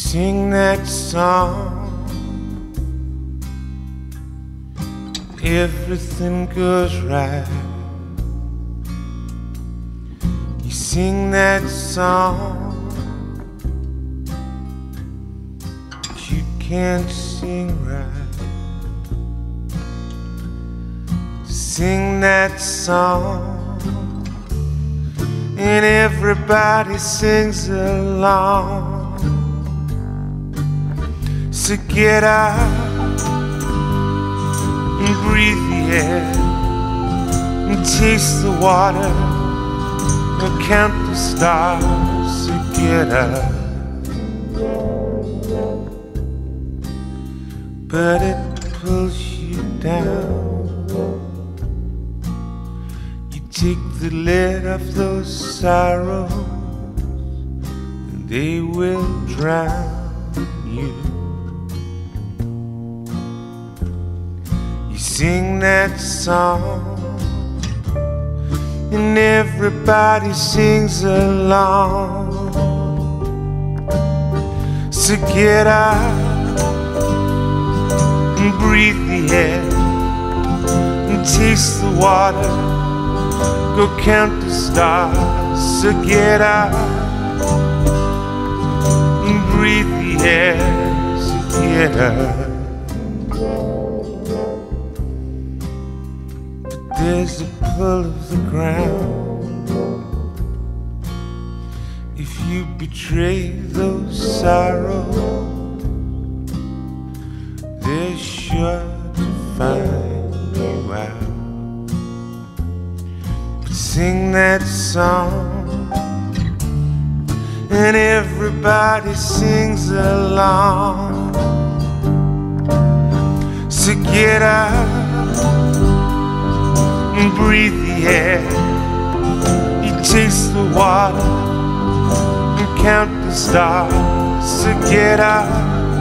sing that song, everything goes right. You sing that song, but you can't sing right. Sing that song, and everybody sings along. So get out and breathe the air and taste the water and count the stars. So get out, but it pulls you down. You take the lid off those sorrows and they will drown you. Sing that song, and everybody sings along. So get out and breathe the air and taste the water, go count the stars. So get out and breathe the air. So get out. There's a pull of the ground. If you betray those sorrows, they're sure to find you out. But sing that song, and everybody sings along. So get out and breathe the air, you taste the water and count the stars. So get out,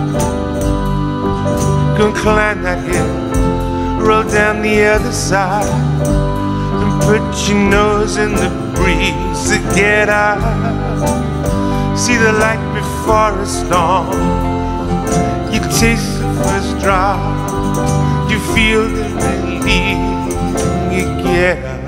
go climb that hill, roll down the other side and put your nose in the breeze. So get out, see the light before a storm, you taste the first drop, you feel the relief. You get out.